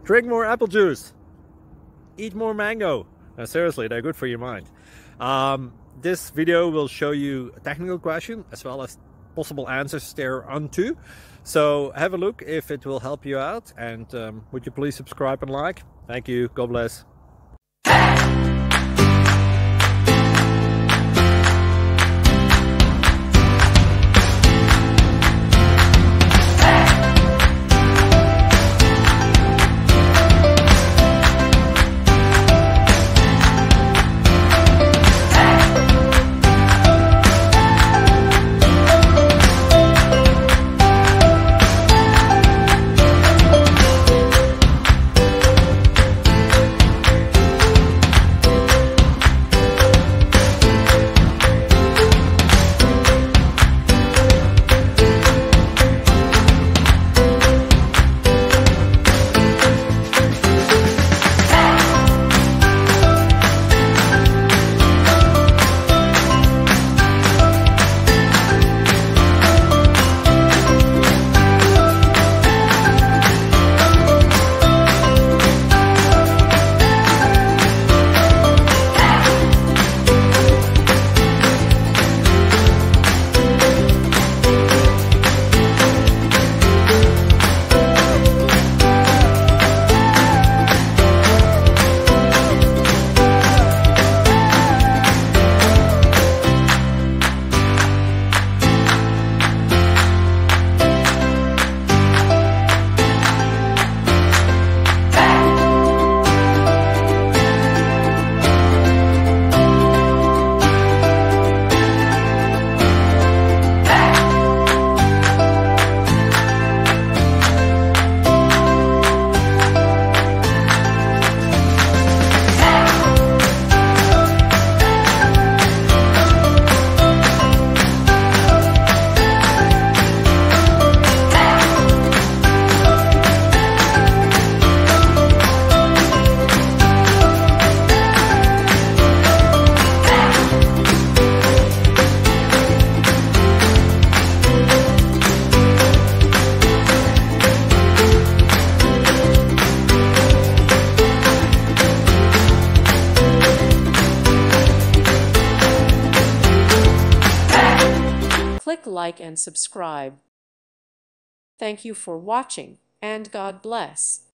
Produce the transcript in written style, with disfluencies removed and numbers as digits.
Drink more apple juice. Eat more mango. No, seriously, they're good for your mind. This video will show you a technical question as well as possible answers thereunto. So have a look if it will help you out, and would you please subscribe and like? Thank you. God bless. Click like and subscribe. Thank you for watching, and God bless.